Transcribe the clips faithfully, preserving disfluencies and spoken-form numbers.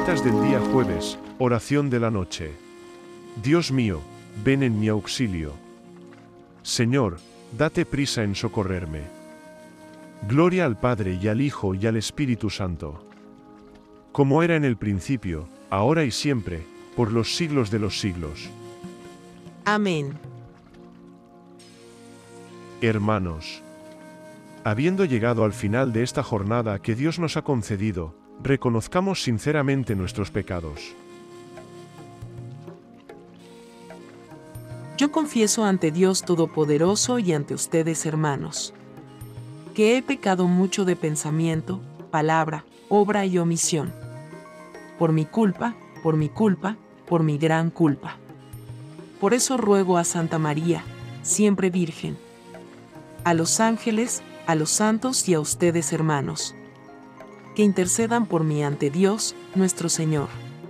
Lecturas del día jueves, oración de la noche. Dios mío, ven en mi auxilio. Señor, date prisa en socorrerme. Gloria al Padre y al Hijo y al Espíritu Santo. Como era en el principio, ahora y siempre, por los siglos de los siglos. Amén. Hermanos, habiendo llegado al final de esta jornada que Dios nos ha concedido, reconozcamos sinceramente nuestros pecados. Yo confieso ante Dios Todopoderoso y ante ustedes, hermanos, que he pecado mucho de pensamiento, palabra, obra y omisión. Por mi culpa, por mi culpa, por mi gran culpa. Por eso ruego a Santa María, siempre Virgen, a los ángeles, a los santos y a ustedes, hermanos, que intercedan por mí ante Dios, nuestro Señor.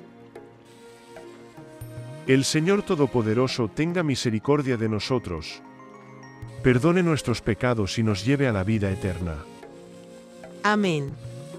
El Señor Todopoderoso tenga misericordia de nosotros, perdone nuestros pecados y nos lleve a la vida eterna. Amén.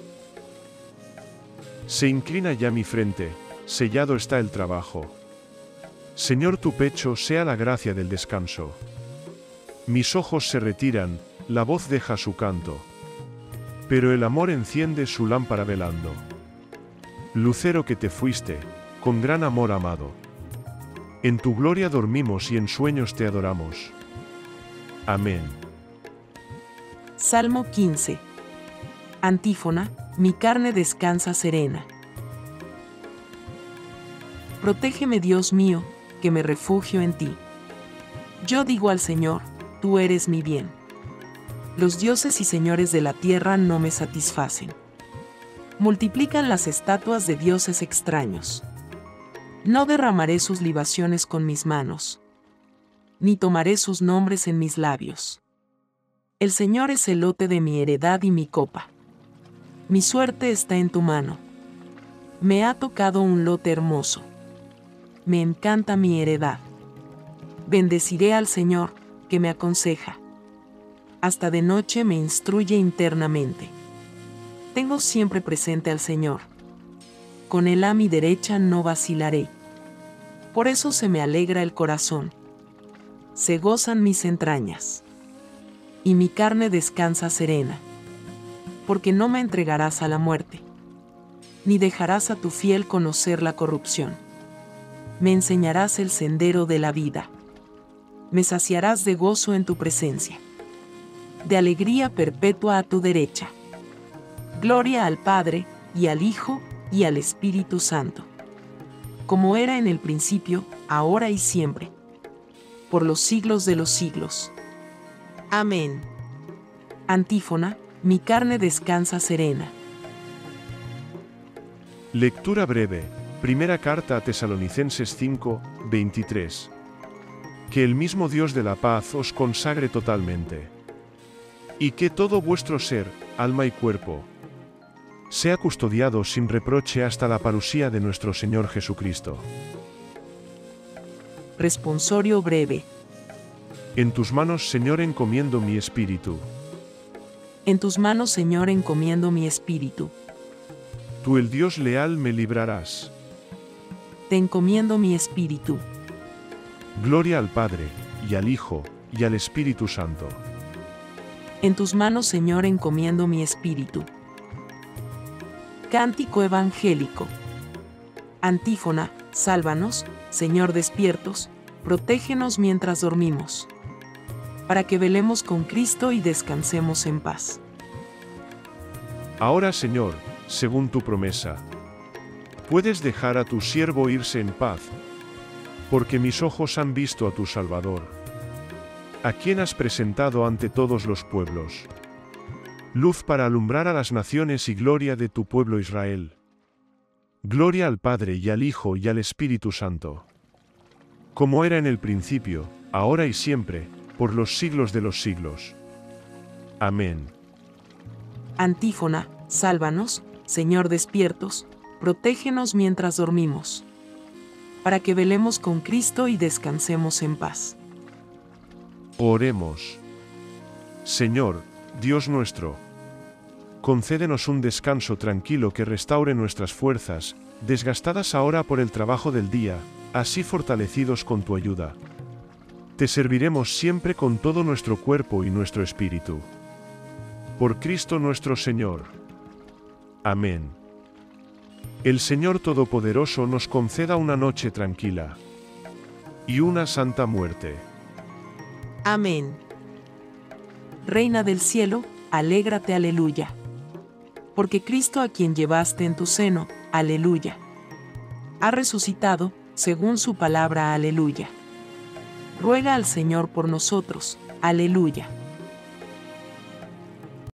Se inclina ya mi frente, sellado está el trabajo. Señor, tu pecho sea la gracia del descanso. Mis ojos se retiran, la voz deja su canto. Pero el amor enciende su lámpara velando. Lucero que te fuiste, con gran amor amado. En tu gloria dormimos y en sueños te adoramos. Amén. Salmo quince. Antífona, mi carne descansa serena. Protégeme, Dios mío, que me refugio en ti. Yo digo al Señor, tú eres mi bien. Los dioses y señores de la tierra no me satisfacen. Multiplican las estatuas de dioses extraños. No derramaré sus libaciones con mis manos, ni tomaré sus nombres en mis labios. El Señor es el lote de mi heredad y mi copa. Mi suerte está en tu mano. Me ha tocado un lote hermoso. Me encanta mi heredad. Bendeciré al Señor, que me aconseja. Hasta de noche me instruye internamente. Tengo siempre presente al Señor. Con Él a mi derecha no vacilaré. Por eso se me alegra el corazón. Se gozan mis entrañas. Y mi carne descansa serena. Porque no me entregarás a la muerte, ni dejarás a tu fiel conocer la corrupción. Me enseñarás el sendero de la vida. Me saciarás de gozo en tu presencia, de alegría perpetua a tu derecha. Gloria al Padre, y al Hijo, y al Espíritu Santo, como era en el principio, ahora y siempre, por los siglos de los siglos. Amén. Antífona, mi carne descansa serena. Lectura breve, primera carta a Tesalonicenses cinco, veintitrés. Que el mismo Dios de la paz os consagre totalmente. Y que todo vuestro ser, alma y cuerpo, sea custodiado sin reproche hasta la parusía de nuestro Señor Jesucristo. Responsorio breve. En tus manos, Señor, encomiendo mi espíritu. En tus manos, Señor, encomiendo mi espíritu. Tú, el Dios leal, me librarás. Te encomiendo mi espíritu. Gloria al Padre, y al Hijo, y al Espíritu Santo. En tus manos, Señor, encomiendo mi espíritu. Cántico evangélico. Antífona, sálvanos, Señor, despiertos, protégenos mientras dormimos, para que velemos con Cristo y descansemos en paz. Ahora, Señor, según tu promesa, puedes dejar a tu siervo irse en paz, porque mis ojos han visto a tu Salvador, a quien has presentado ante todos los pueblos, luz para alumbrar a las naciones y gloria de tu pueblo Israel. Gloria al Padre y al Hijo y al Espíritu Santo, como era en el principio, ahora y siempre, por los siglos de los siglos. Amén. Antífona, sálvanos, Señor, despiertos, protégenos mientras dormimos, para que velemos con Cristo y descansemos en paz. Oremos. Señor, Dios nuestro, concédenos un descanso tranquilo que restaure nuestras fuerzas, desgastadas ahora por el trabajo del día, así fortalecidos con tu ayuda. Te serviremos siempre con todo nuestro cuerpo y nuestro espíritu. Por Cristo nuestro Señor. Amén. El Señor Todopoderoso nos conceda una noche tranquila y una santa muerte. Amén. Reina del cielo, alégrate, aleluya. Porque Cristo, a quien llevaste en tu seno, aleluya, ha resucitado, según su palabra, aleluya. Ruega al Señor por nosotros, aleluya.